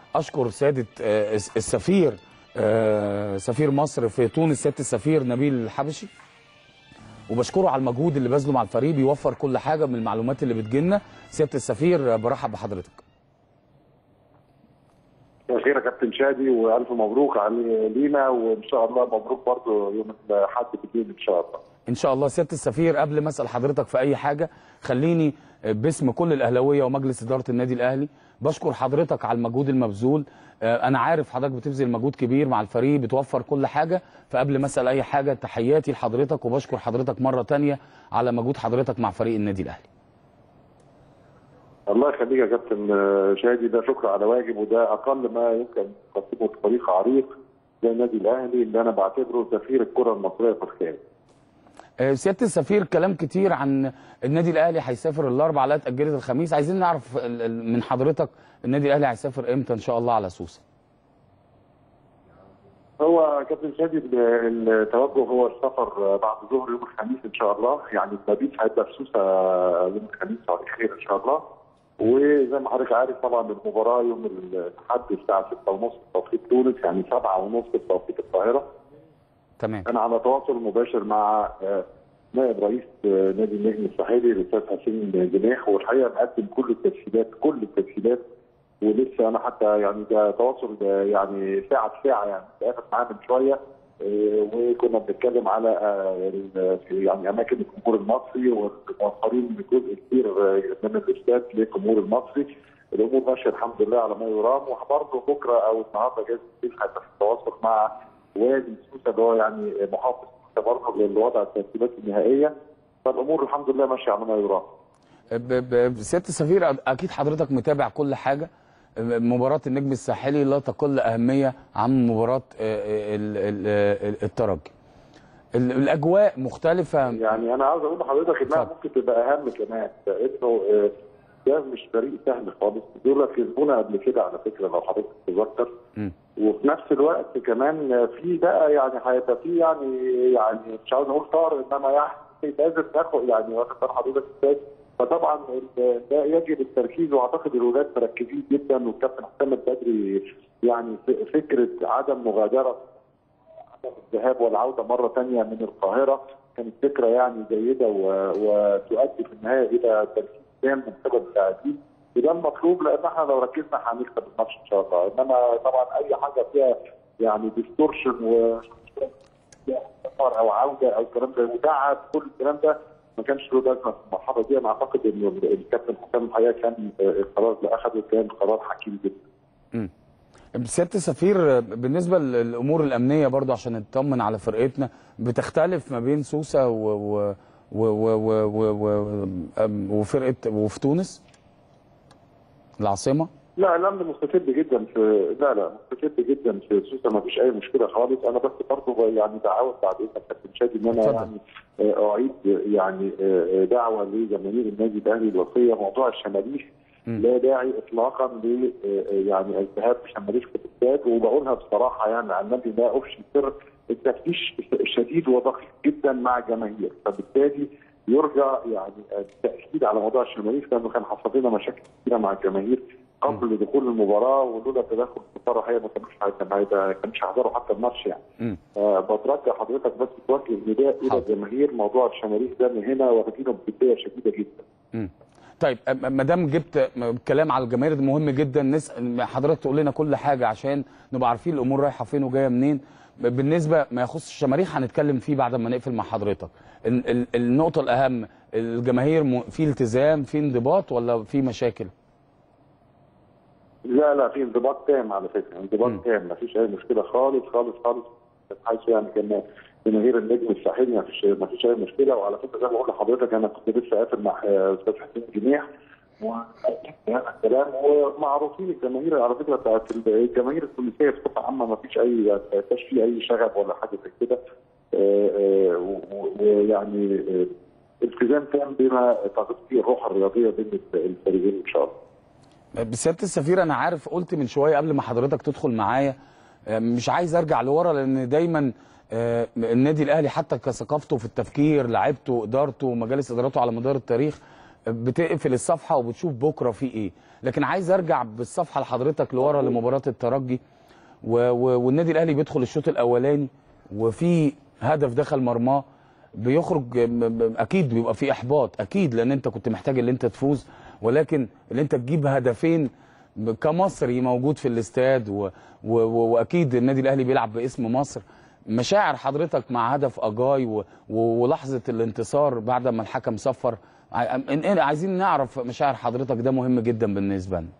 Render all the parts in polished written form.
اشكر سياده السفير سفير مصر في تونس سياده السفير نبيل الحبشي، وبشكره على المجهود اللي بذله مع الفريق، بيوفر كل حاجه من المعلومات اللي بتجيلنا. سياده السفير برحب بحضرتك. خير يا كابتن شادي، والف مبروك لينا، وان شاء الله مبروك برضه يوم الاحد بالليل ان شاء الله. ان شاء الله. سياده السفير، قبل ما اسال حضرتك في اي حاجه، خليني باسم كل الاهلاويه ومجلس اداره النادي الاهلي بشكر حضرتك على المجهود المبذول. انا عارف حضرتك بتبذل مجهود كبير مع الفريق، بتوفر كل حاجه، فقبل ما اسال اي حاجه تحياتي لحضرتك، وبشكر حضرتك مره ثانيه على مجهود حضرتك مع فريق النادي الاهلي. الله يخليك يا كابتن شادي، ده شكر على واجب، وده اقل ما يمكن تقدمه في فريق عريق زي النادي الاهلي اللي انا بعتبره سفير الكره المصريه في الخارج. سياده السفير، كلام كتير عن النادي الاهلي هيسافر الاربع، لا اتاجلت الخميس، عايزين نعرف من حضرتك النادي الاهلي هيسافر امتى ان شاء الله على سوسه؟ هو كابتن شادي التوجه هو السفر بعد ظهر يوم الخميس ان شاء الله، يعني المبيت هيبقى في سوسه يوم الخميس على خير ان شاء الله. وزي ما حضرتك عارف طبعا المباراه يوم الاحد الساعه 6:30 بتوقيت تونس، يعني 7:30 بتوقيت القاهره. تمام. انا على تواصل مباشر مع نائب رئيس نادي النجم الساحلي الاستاذ حسين جناح، والحقيقه مقدم كل التسهيلات، ولسه انا حتى يعني ده تواصل يعني ساعه بساعه، يعني اتفقت معاه من شويه، وكنا بنتكلم على يعني اماكن الجمهور المصري، وموفرين جزء كبير من الاستاد للجمهور المصري. الامور ماشيه الحمد لله على ما يرام، وبرضه بكره او النهارده جايز هيبقى في التواصل مع والي سوسه اللي هو يعني محافظ سوسه برضه للوضع الترتيبات النهائيه، فالامور الحمد لله ماشيه على ما يرام. سياده السفير، اكيد حضرتك متابع كل حاجه. مباراه النجم الساحلي لا تقل اهميه عن مباراه الترجي. الاجواء مختلفه. يعني انا عاوز اقول لحضرتك انها ممكن تبقى اهم كمان، لانه ده مش فريق سهل خالص، دول كسبونا قبل كده على فكره لو حضرتك تتذكر. وفي نفس الوقت كمان في بقى يعني هيبقى في يعني مش عاوز اقول طار، انما يعني لازم ناخد يعني واخد بال حضرتك ازاي. فطبعا ده يجب التركيز، واعتقد الولاد مركزين جدا، والكابتن حسام البدري يعني فكره عدم مغادره الذهاب والعوده مره ثانيه من القاهره كانت فكره يعني جيده، وتؤدي في النهايه الى تركيز تام من قبل اللاعبين، وده المطلوب، لان احنا لو ركزنا هنكسب الماتش ان شاء الله. انما طبعا اي حاجه فيها يعني ديستورشن او عوده او الكلام ده وتعب، كل الكلام ده ما كانش له لازمه في المرحله دي. انا اعتقد ان الكابتن حسام الحقيقه كان القرار اللي اخذه كان قرار حكيم جدا. سياده السفير، بالنسبه للامور الامنيه برضه عشان نطمن على فرقتنا، بتختلف ما بين سوسه وفرقه وفي تونس العاصمه؟ لا الامن مستتب جدا في مستتب جدا في سوسه، ما فيش اي مشكله خالص. انا بس برضه يعني دعوه بعد اذنك كابتن شادي ان انا يعني اعيد يعني دعوه لجماهير النادي الاهلي الوصيه، موضوع الشماليش لا داعي اطلاقا ل يعني الذهاب بشماليش في الاستاد، وبقولها بصراحه يعني عن النبي لا افشي سر، التفتيش شديد ودقيق جدا مع الجماهير، فبالتالي يرجى يعني التاكيد على موضوع الشماليش، لانه كان حصل لنا مشاكل كثيره مع الجماهير قبل دخول المباراه، ولولا تدخل السفاره هي ما كانوش هيحضروا حتى الماتش يعني. بترجى حضرتك بس توجه نداء الى الجماهير، موضوع الشماليش ده من هنا واخدينه بجديه شديده جدا. طيب ما دام جبت كلام على الجماهير ده مهم جدا، نسال حضرتك تقول لنا كل حاجه عشان نبقى عارفين الامور رايحه فين وجايه منين. بالنسبه ما يخص الشماريخ هنتكلم فيه بعد ما نقفل مع حضرتك. النقطه الاهم، الجماهير في التزام، في انضباط ولا في مشاكل؟ لا في انضباط تام على فكره، انضباط تام، ما فيش اي مشكله خالص خالص خالص، حيث يعني كان جماهير النجم الساحلي ما فيش اي مشكله. وعلى فكره زي ما بقول لحضرتك انا كنت لسه قافل مع استاذ حسين جناح هذا الكلام، ومعروفين الجماهير على فكره بتاعت الجماهير التونسيه بصفه عامه ما فيش اي فيه اي شغب ولا حاجه زي كده، ويعني التزام تام بما تغطي الروح الرياضيه بين الفريقين ان شاء الله. بسياده السفير، انا عارف قلت من شويه قبل ما حضرتك تدخل معايا مش عايز ارجع لورا، لان دايما النادي الاهلي حتى كثقافته في التفكير، لعيبته، ادارته، مجالس ادارته على مدار التاريخ بتقفل الصفحه وبتشوف بكره في ايه. لكن عايز ارجع بالصفحه لحضرتك لورا لمباراه الترجي، والنادي الاهلي بيدخل الشوط الاولاني وفي هدف دخل مرماه، بيخرج اكيد بيبقى في احباط اكيد، لان انت كنت محتاج ان انت تفوز، ولكن ان انت تجيب هدفين كمصري موجود في الاستاد واكيد النادي الاهلي بيلعب باسم مصر. مشاعر حضرتك مع هدف اجاي ولحظه الانتصار بعد ما الحكم صفر، عايزين نعرف مشاعر حضرتك، ده مهم جدا بالنسبه لنا.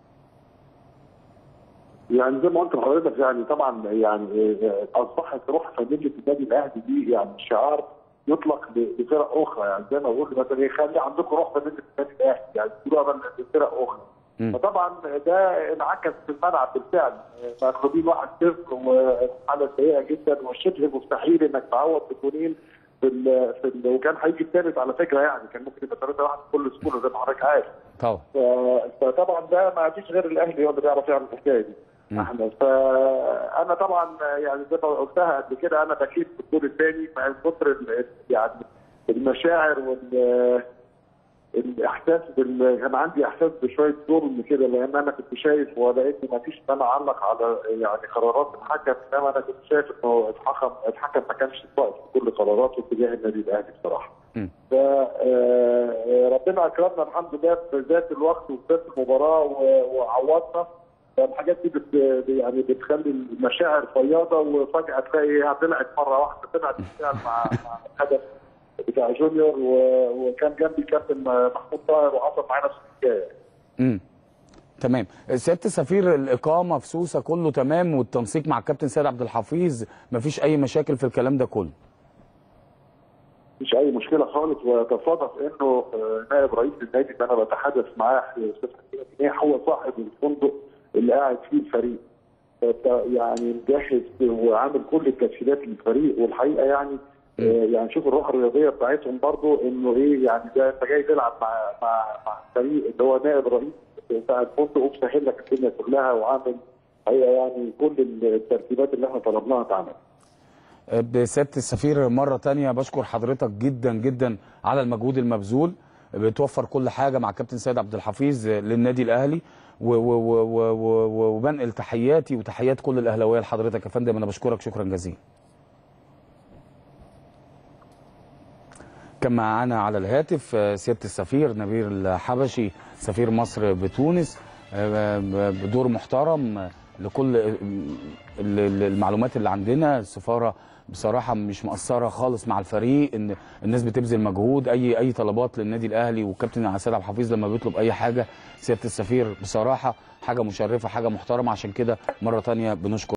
يعني زي ما قلت لحضرتك، يعني طبعا يعني اصبحت روح فانيله النادي الاهلي دي يعني شعار يطلق لفرق اخرى، يعني زي ما بقول مثلا خلي عندكم روح فانيله النادي الاهلي، يعني تقولوها لفرق اخرى. فطبعا ده انعكس في الملعب بالفعل، مغلوبين 1-0 وحاله سيئه جدا وشبه مستحيل انك تعوض بجونين وكان هيجي الثالث على فكره، يعني كان ممكن يبقى 3-1 بكل سهوله زي ما حضرتك عارف. طبعا. فطبعا ده ما فيش غير الاهلي هو اللي بيعرف يعمل الحكايه دي. احنا فانا طبعا يعني زي ما قلتها قبل كده، انا بكيت في الدور الثاني من كتر يعني المشاعر الاحساس كان عندي احساس بشويه ظلم كده، لان انا كنت شايف ولقيت ما فيش ان انا اعلق على يعني قرارات الحكم، انما انا كنت شايف انه الحكم ما كانش صائب في كل قراراته تجاه النادي الاهلي بصراحه. ف ربنا اكرمنا الحمد لله في ذات الوقت وفي ذات المباراه وعوضنا. الحاجات دي يعني بتخلي المشاعر فياضه، وفجاه تلاقيها طلعت مره واحده، طلعت بالفعل مع الهدف بتاع جونيور، وكان جنبي كابتن محمود طاهر وحصل معاه نفس الحكايه. تمام. سياده السفير، الاقامه في سوسه كله تمام، والتنسيق مع الكابتن سيد عبد الحفيظ مفيش اي مشاكل في الكلام ده كله؟ مفيش اي مشكله خالص، وتصادف انه نائب رئيس النادي اللي انا بتحدث معاه استاذ حكيم هو صاحب الفندق اللي قاعد فيه الفريق، يعني مجهز وعامل كل التسهيلات للفريق. والحقيقه يعني يعني شوف الروح الرياضيه بتاعتهم برضو، انه ايه يعني ده انت جاي تلعب مع الفريق اللي هو نائب رئيس بتاع الفندق ومسهل لك الدنيا كلها، وعامل حقيقه يعني كل الترتيبات اللي احنا طلبناها اتعملت. بسياده السفير مره ثانيه بشكر حضرتك جدا جدا على المجهود المبذول، بتوفر كل حاجه مع الكابتن سيد عبد الحفيظ للنادي الاهلي، وبنقل تحياتي وتحيات كل الاهلاويه لحضرتك يا فندم. انا بشكرك شكرا جزيلا. كان معانا على الهاتف سياده السفير نبيل الحبشي سفير مصر بتونس، بدور محترم لكل المعلومات اللي عندنا. السفاره بصراحه مش مقصره خالص مع الفريق، ان الناس بتبذل مجهود، اي طلبات للنادي الاهلي، والكابتن سيد عبد الحفيظ لما بيطلب اي حاجه سياده السفير بصراحه حاجه مشرفه حاجه محترمه. عشان كده مره ثانيه بنشكر